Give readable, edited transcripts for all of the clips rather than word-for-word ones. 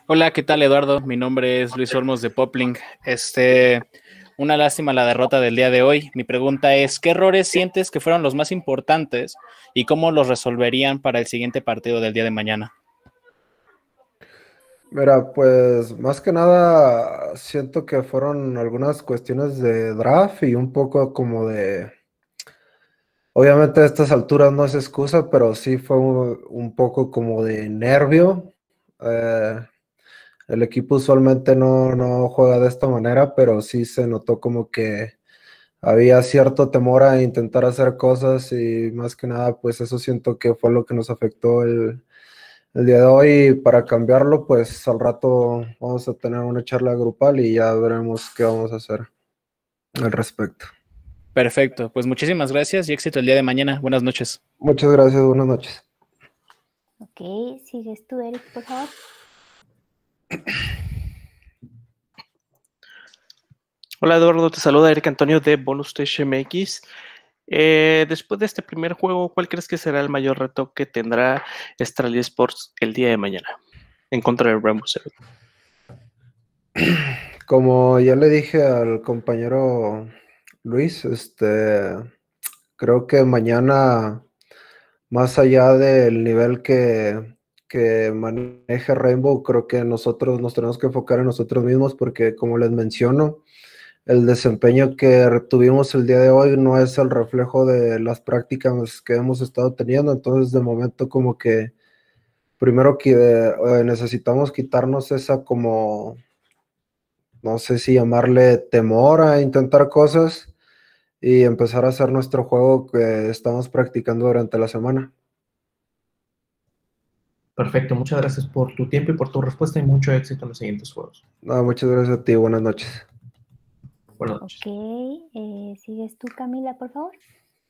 Hola, ¿qué tal, Eduardo? Mi nombre es Luis Olmos de Popling. Una lástima la derrota del día de hoy. Mi pregunta es, ¿qué errores sientes que fueron los más importantes y cómo los resolverían para el siguiente partido del día de mañana? Mira, pues más que nada siento que fueron algunas cuestiones de draft y un poco como obviamente a estas alturas no es excusa, pero sí fue un poco como de nervio. Eh, el equipo usualmente no juega de esta manera, pero sí se notó como que había cierto temor a intentar hacer cosas y más que nada pues eso siento que fue lo que nos afectó el día de hoy. Para cambiarlo, pues al rato vamos a tener una charla grupal y ya veremos qué vamos a hacer al respecto. Perfecto, pues muchísimas gracias y éxito el día de mañana. Buenas noches. Muchas gracias, buenas noches. Ok, sigues tú, Eric, por favor. Hola Eduardo, te saluda Eric Antonio de Bonus Stage MX. Después de este primer juego, ¿cuál crees que será el mayor reto que tendrá Astralia Sports el día de mañana en contra de Rainbow Seven? Como ya le dije al compañero Luis, creo que mañana, más allá del nivel que maneje Rainbow, creo que nosotros nos tenemos que enfocar en nosotros mismos porque, como les menciono, el desempeño que tuvimos el día de hoy no es el reflejo de las prácticas que hemos estado teniendo. Entonces, de momento, como que primero que necesitamos quitarnos esa como, no sé si llamarle temor a intentar cosas y empezar a hacer nuestro juego que estamos practicando durante la semana. Perfecto, muchas gracias por tu tiempo y por tu respuesta y mucho éxito en los siguientes juegos. No, muchas gracias a ti, buenas noches. Buenas noches. Ok, sigues tú, Camila, por favor.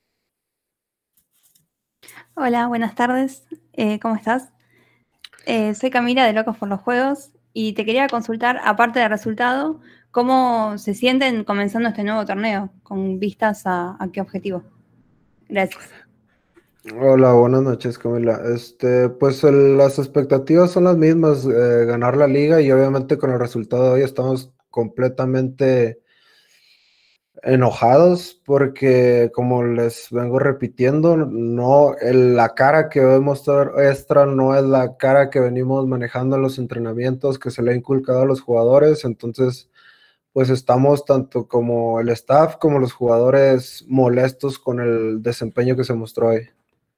Hola, buenas tardes. ¿Cómo estás? Soy Camila de Locos por los Juegos y te quería consultar, aparte del resultado, cómo se sienten comenzando este nuevo torneo, con vistas a qué objetivo. Gracias. Hola, buenas noches, Camila. Pues las expectativas son las mismas, ganar la liga, y obviamente con el resultado de hoy estamos completamente enojados porque, como les vengo repitiendo, no, la cara que hoy mostró Extra no es la cara que venimos manejando en los entrenamientos que se le ha inculcado a los jugadores. Entonces, pues estamos tanto como el staff como los jugadores molestos con el desempeño que se mostró hoy.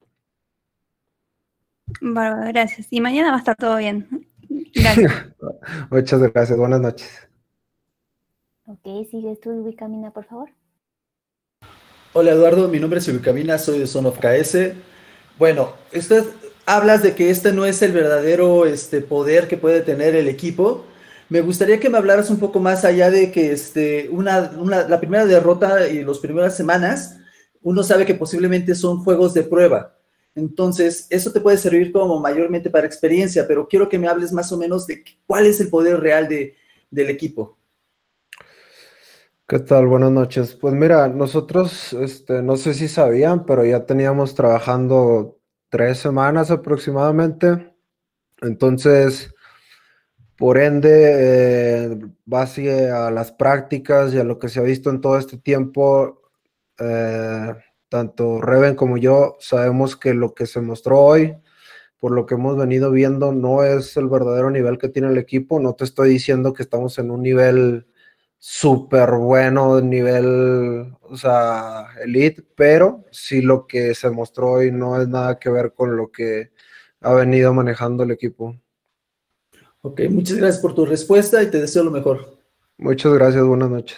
Bárbaro, gracias. Y mañana va a estar todo bien. Gracias. Muchas gracias, buenas noches. Ok, sigues tú, Camina, por favor. Hola Eduardo, mi nombre es Camina, soy de Son of KS. Bueno, hablas de que este no es el verdadero poder que puede tener el equipo. Me gustaría que me hablaras un poco más allá de que la primera derrota y las primeras semanas, uno sabe que posiblemente son juegos de prueba. Entonces, eso te puede servir como mayormente para experiencia, pero quiero que me hables más o menos de cuál es el poder real del equipo. ¿Qué tal? Buenas noches. Pues mira, nosotros, no sé si sabían, pero ya teníamos trabajando 3 semanas aproximadamente. Entonces, por ende, base a las prácticas y a lo que se ha visto en todo este tiempo, eh, tanto Reven como yo sabemos que lo que se mostró hoy, por lo que hemos venido viendo, no es el verdadero nivel que tiene el equipo. No te estoy diciendo que estamos en un nivel súper bueno, nivel, o sea, elite, pero sí lo que se mostró hoy no es nada que ver con lo que ha venido manejando el equipo. Ok, muchas gracias por tu respuesta y te deseo lo mejor. Muchas gracias, buenas noches.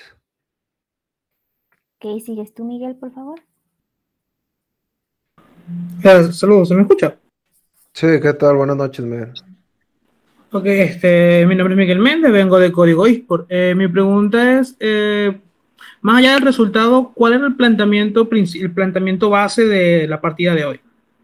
Ok, sigues tú, Miguel, por favor. Saludos, ¿se me escucha? Sí, ¿qué tal? Buenas noches, Miguel. Ok, mi nombre es Miguel Méndez, vengo de Código eSport. Mi pregunta es, más allá del resultado, ¿cuál era el planteamiento base de la partida de hoy?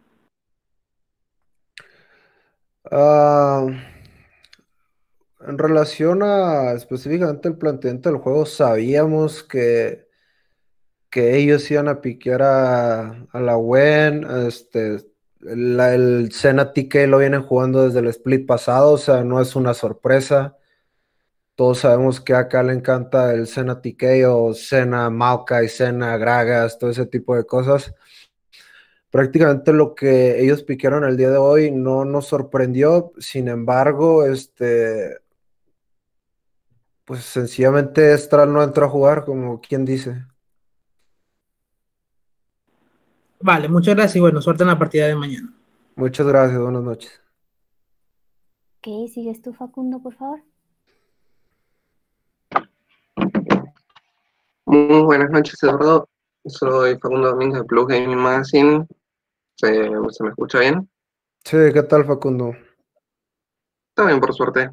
Ah, en relación a específicamente el planteamiento del juego, sabíamos que ellos iban a piquear a la WEN. el Senna TK lo vienen jugando desde el split pasado, o sea, no es una sorpresa. Todos sabemos que acá le encanta el Senna TK o Senna Maokai, Senna Gragas, todo ese tipo de cosas. Prácticamente lo que ellos piquearon el día de hoy no nos sorprendió, sin embargo, pues sencillamente Estral no entró a jugar, como quien dice. Vale, muchas gracias y bueno, suerte en la partida de mañana. Muchas gracias, buenas noches. Ok, sigues tú, Facundo, por favor. Muy buenas noches, Eduardo. Soy Facundo Domínguez de Plus Gaming Magazine. ¿Se me escucha bien? Sí, ¿qué tal, Facundo? Está bien, por suerte.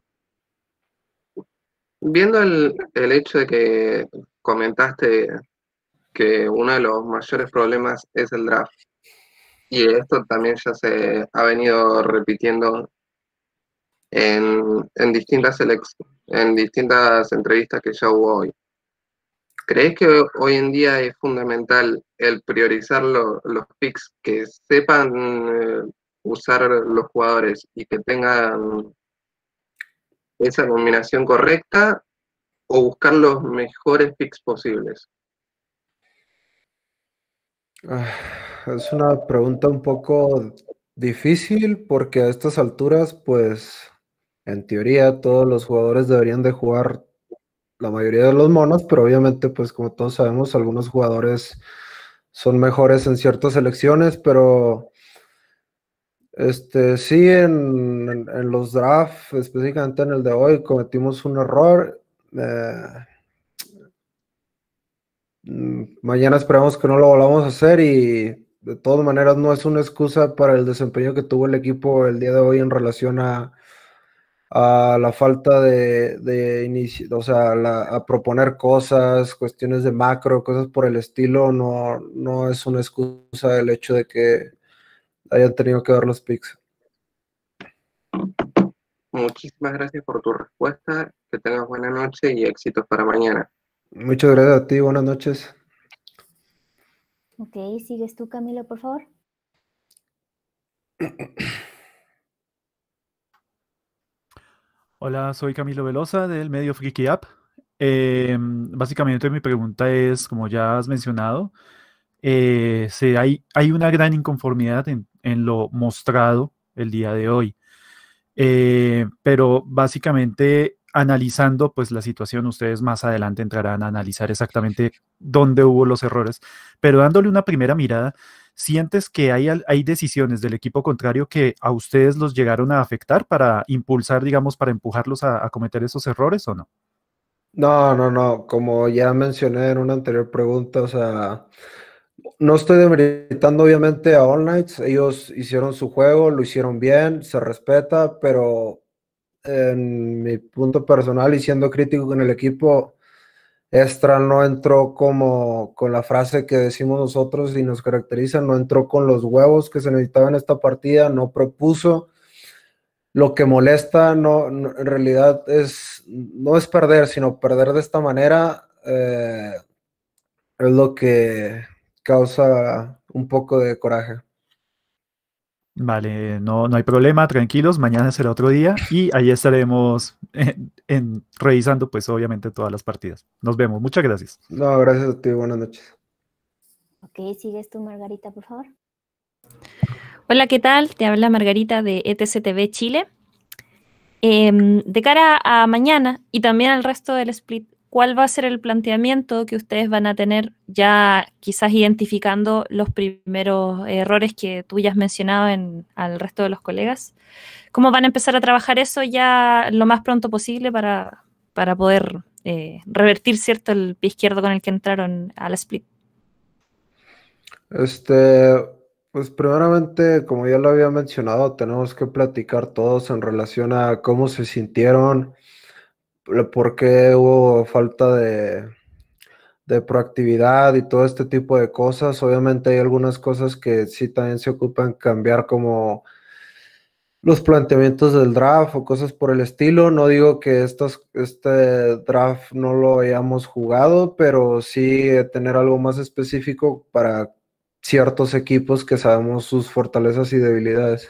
Viendo el hecho de que comentaste que uno de los mayores problemas es el draft, y esto también ya se ha venido repitiendo en distintas entrevistas que ya hubo hoy. ¿Crees que hoy en día es fundamental el priorizar los picks que sepan usar los jugadores y que tengan esa combinación correcta, o buscar los mejores picks posibles? Es una pregunta un poco difícil porque a estas alturas, pues, en teoría todos los jugadores deberían de jugar la mayoría de los monos, pero obviamente, pues, como todos sabemos, algunos jugadores son mejores en ciertas selecciones, pero sí, en los drafts, específicamente en el de hoy, cometimos un error. Mañana esperamos que no lo volvamos a hacer y de todas maneras no es una excusa para el desempeño que tuvo el equipo el día de hoy en relación a la falta de inicio, o sea, a proponer cosas, cuestiones de macro, cosas por el estilo. No es una excusa el hecho de que hayan tenido que dar los picks. Muchísimas gracias por tu respuesta. Que tengas buena noche y éxitos para mañana. Muchas gracias a ti, buenas noches. Ok, sigues tú, Camilo, por favor. Hola, soy Camilo Velosa del medio Freaky App. Básicamente mi pregunta es, como ya has mencionado, hay una gran inconformidad en lo mostrado el día de hoy. Pero básicamente analizando pues la situación, ustedes más adelante entrarán a analizar exactamente dónde hubo los errores, pero dándole una primera mirada, ¿sientes que hay decisiones del equipo contrario que a ustedes los llegaron a afectar para impulsar, digamos, para empujarlos a cometer esos errores o no? No, como ya mencioné en una anterior pregunta, o sea, no estoy demeritando obviamente a All Knights, ellos hicieron su juego, lo hicieron bien, se respeta, pero en mi punto personal y siendo crítico con el equipo, Estral no entró como con la frase que decimos nosotros y nos caracteriza, no entró con los huevos que se necesitaban en esta partida, no propuso. Lo que molesta en realidad no es perder, sino perder de esta manera, es lo que causa un poco de coraje. Vale, no hay problema, tranquilos, mañana será otro día y ahí estaremos revisando pues obviamente todas las partidas. Nos vemos, muchas gracias. No, gracias a ti, buenas noches. Ok, sigues tú, Margarita, por favor. Hola, ¿qué tal? Te habla Margarita de ETCTV Chile. De cara a mañana y también al resto del split, ¿cuál va a ser el planteamiento que ustedes van a tener ya quizás identificando los primeros errores que tú ya has mencionado al resto de los colegas? ¿Cómo van a empezar a trabajar eso ya lo más pronto posible para poder revertir, ¿cierto?, el pie izquierdo con el que entraron al split? Pues primeramente, como ya lo había mencionado, tenemos que platicar todos en relación a cómo se sintieron, por qué hubo falta de proactividad y todo este tipo de cosas. Obviamente hay algunas cosas que sí también se ocupan cambiar, como los planteamientos del draft o cosas por el estilo. No digo que este draft no lo hayamos jugado, pero sí tener algo más específico para ciertos equipos que sabemos sus fortalezas y debilidades.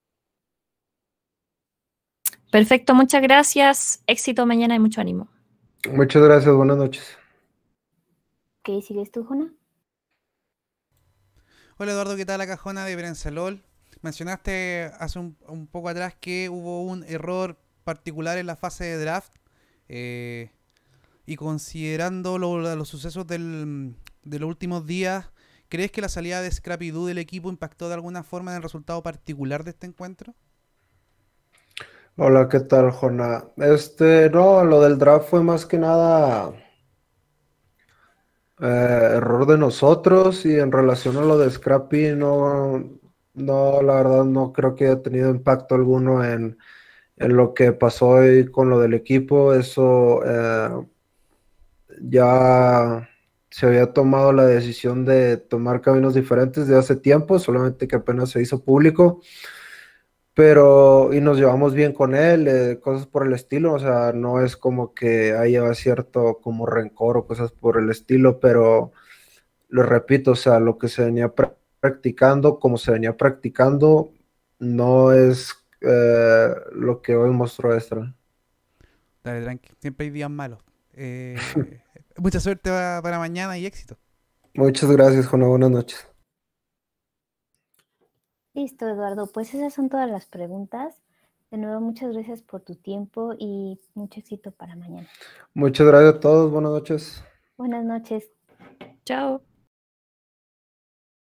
Perfecto, muchas gracias. Éxito mañana y mucho ánimo. Muchas gracias, buenas noches. Ok, ¿sigues tú, Jona? Hola Eduardo, ¿qué tal? La cajona de Brenzalol. Mencionaste hace un poco atrás que hubo un error particular en la fase de draft. Y considerando los sucesos de los últimos días, ¿crees que la salida de Scrappy Doo del equipo impactó de alguna forma en el resultado particular de este encuentro? Hola, ¿qué tal, Jona? No, lo del draft fue más que nada error de nosotros, y en relación a lo de Scrappy, no, la verdad no creo que haya tenido impacto alguno en lo que pasó hoy con lo del equipo. Eso ya se había tomado la decisión de tomar caminos diferentes de hace tiempo, solamente que apenas se hizo público. Y nos llevamos bien con él, cosas por el estilo, o sea, no es como que haya cierto como rencor o cosas por el estilo, pero lo repito, o sea, lo que se venía practicando, como se venía practicando, no es lo que hoy mostró Extra. Dale, tranqui, siempre hay días malos. Mucha suerte para mañana y éxito. Muchas gracias, Juana, buenas noches. Listo, Eduardo. Pues esas son todas las preguntas. De nuevo, muchas gracias por tu tiempo y mucho éxito para mañana. Muchas gracias a todos, buenas noches. Buenas noches. Chao.